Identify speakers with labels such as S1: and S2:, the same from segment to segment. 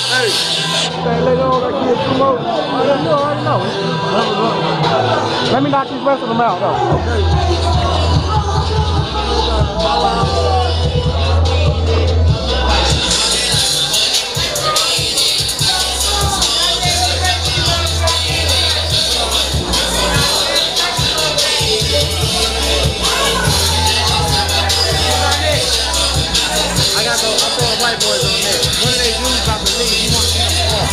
S1: Hey. Say later on, I get 2 more. Oh, yeah, you already know. Let me knock these rest of them out, though. Okay.
S2: White boys on there. One of they dudes about to leave. You want to see them fall.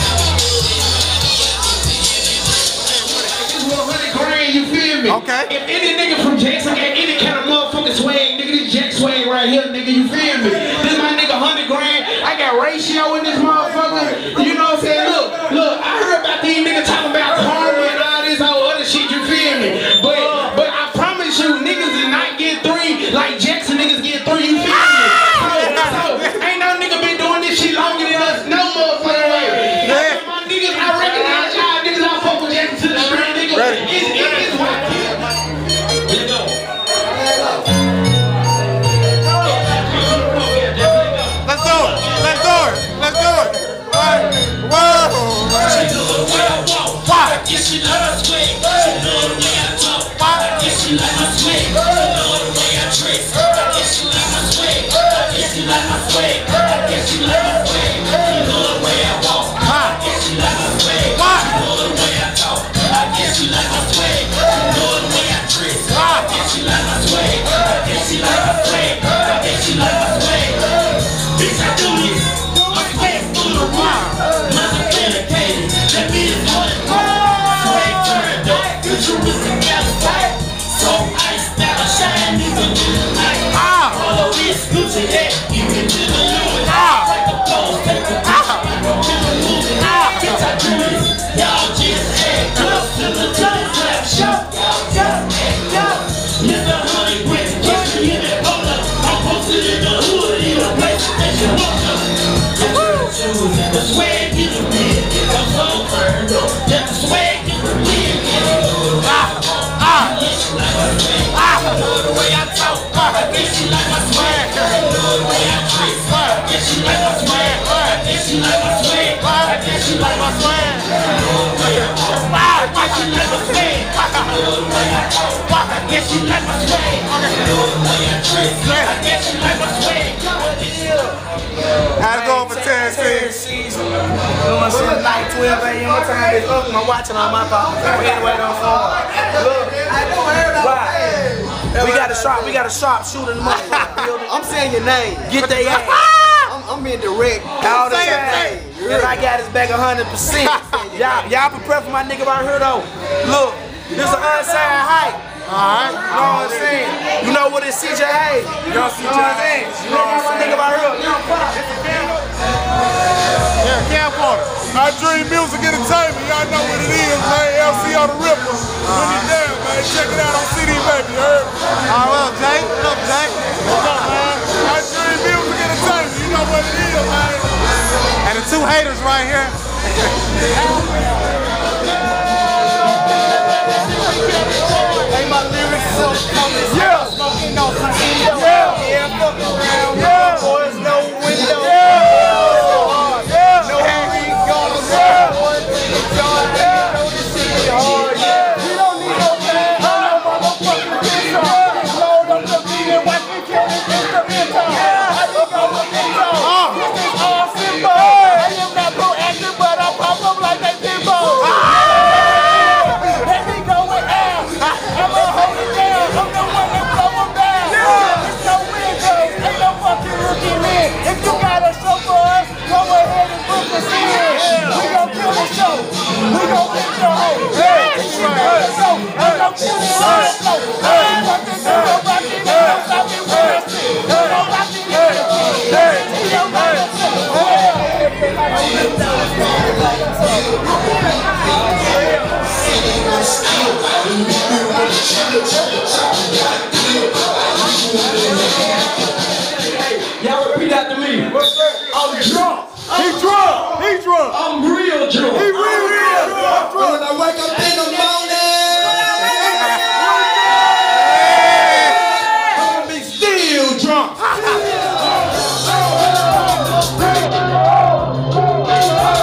S3: $100 grand, you feel me?
S2: Okay.
S3: If any nigga from Jackson got any kind of motherfucking swag, nigga, this Jack swag right here, nigga, you feel me? This my nigga $100 grand. I got ratio in this motherfucker. You know what I'm saying? Look, I heard about these niggas talking about karma and all this whole other shit, you feel me? But I promise you, niggas did not get 3 like Jackson niggas get 3, you feel me? Ain't no nigga been doing this shit longer than us, no motherfucking way. Yeah. My niggas, I recognize y'all niggas, I fuck with Jackson to the street, nigga. It's white. Let's go.
S2: Let's do it. Let's do it. Let's do it. Whoa.
S4: She love the way I walk. I guess she love the way. She love the way I talk. I guess she like my swag. She love the way I dress. I guess she like my swag. I guess she like my swag. I guess she like my swag. She love the way I walk. I guess she like my swag. She love the way I talk. I guess she like my swag. She love the way I dress. I guess she like my swag. I guess she like my swag. I guess she like my swag. Bitch, I do this. My swag through the roof. Mother dedicated. That means more than swag turned up. Futuristic California. So iced out, shine even in the night. All of this Gucci hat, even to the Louis. Take the pose, take the picture, to the movie. Bitch, I do this. Y'all just act up to the time clap show. Mr. Hollywood, catch me in that polo. I'm posted in the hood, in a place that you want to. The swag is a bit, I'm so turned up. Just the swag is a bit. I love the way I talk. I guess she like my swag. I love the way I dress. I guess she like my swag. I guess she like my swag. I guess she like my swag. I love the way I talk. I guess she like my swag. I love the way I talk. I guess she like my swag. I love the way I dress. I guess she like my swag.
S2: How's it going for 10 seasons?
S5: Doing shit like 12 a.m. What time is up? I'm watching on my phone. Anyway, don't phone. Look, we got a sharpshooter in the motherfucking I'm saying your name. Get their ass. I'm being direct. All the time. And I got his back 100%. Y'all prepare for my nigga right here though. Look, this is an unsigned hype.
S2: Alright.
S5: You know what I'm saying? You know what it's CJ Hayes. You know what I'm saying? You know what my nigga right here.
S2: Yeah, camcorder.
S6: I Dream Music Entertainment, y'all know what it is, man. LCO the Ripper. Put it down, man. Check it out on CD Baby, you heard?
S2: Alright, well, Jay. What up, Jay?
S6: What's up, man? I Dream Music Entertainment, you know what it is, man.
S2: And the 2 haters right here.
S5: My lyrics so coming.
S6: Yeah.
S5: Smoking on some window.
S6: Yeah.
S5: Fuck around.
S6: Yeah.
S5: Boys, no window.
S6: Yeah.
S5: No ring gonna sell. Boys, know this shit is hard.
S6: You don't need no man. No motherfucking pizza. Load up the beat and watch me kill this instrumental. I think I'm a pizza. This is all simple. I am not proactive, but I pop up like a pinball. Let me go with Al. I'ma hold it down. I'm the one that blow them down. It's no windows. Ain't no fucking rookie man. If you got a show for us, go ahead and book us in. We gon' kill the show. We gon' hit the hoe. This shit gonna show. I'm gon' kill it on the floor. I'm fucking no rockin'. Don't stop me when I sit. No rockin'. You don't know that
S3: Y'all repeat after me. I'm drunk.
S6: He drunk. He drunk.
S3: I'm real drunk.
S6: He real drunk.
S5: When I wake up in the morning,
S3: I'm gonna be still drunk.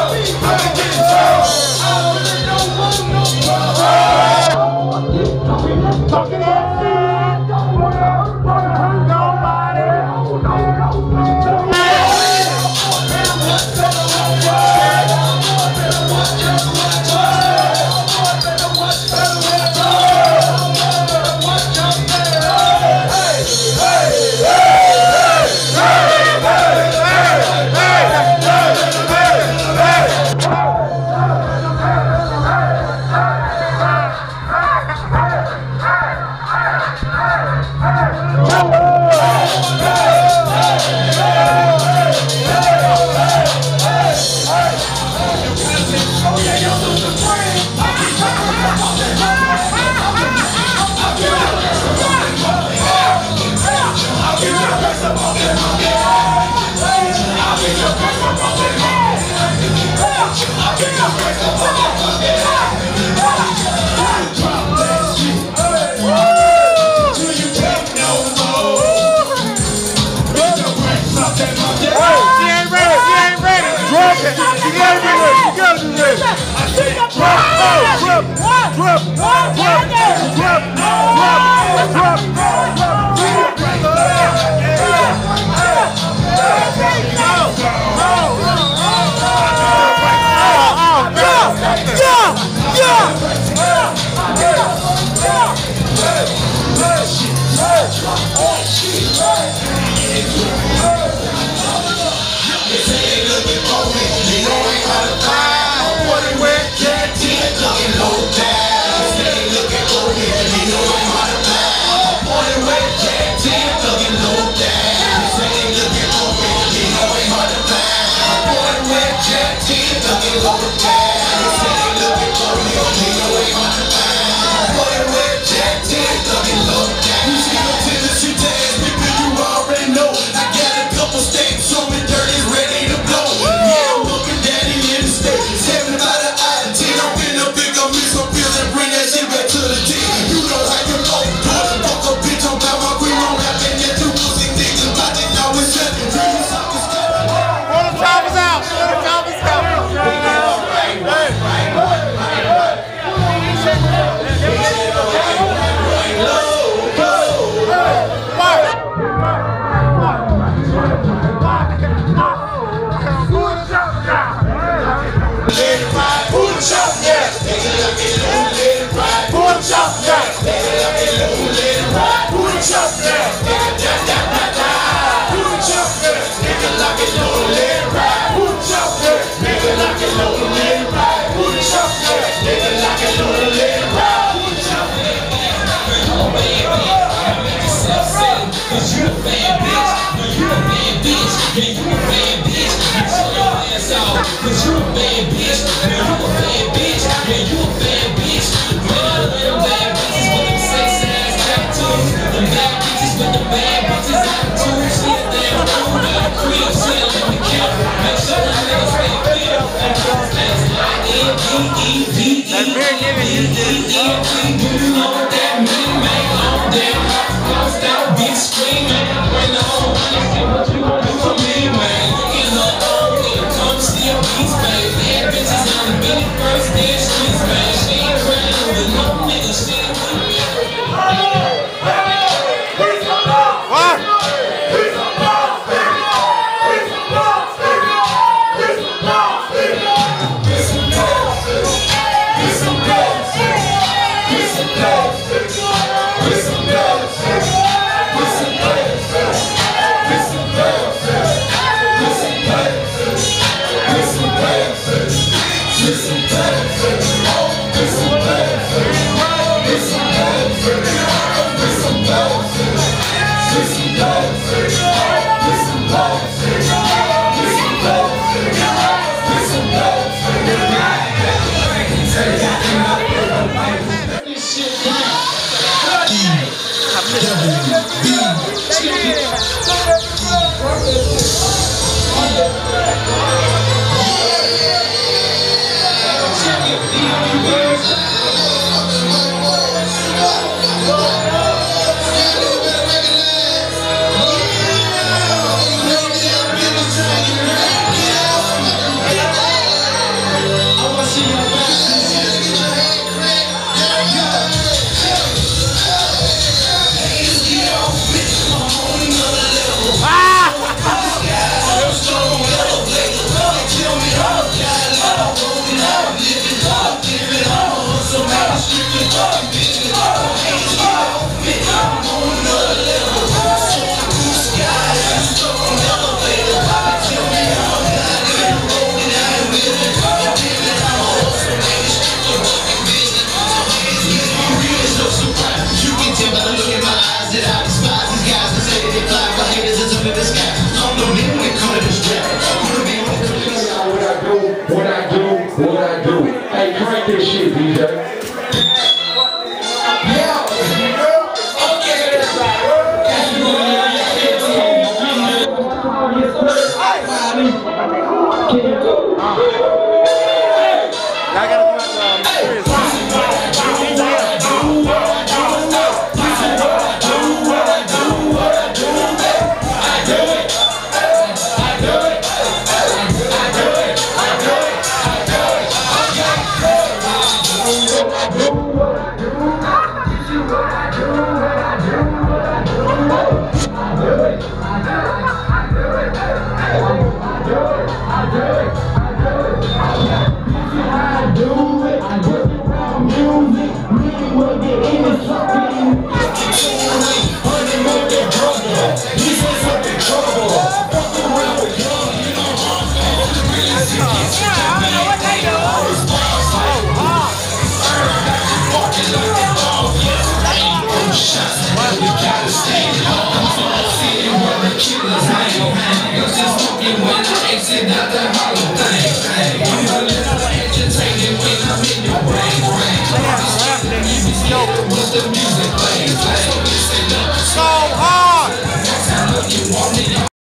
S4: smoking when I exit out the Hall of Fame. I'm a little agitated when I'm in your brain. You be scared with the music playing.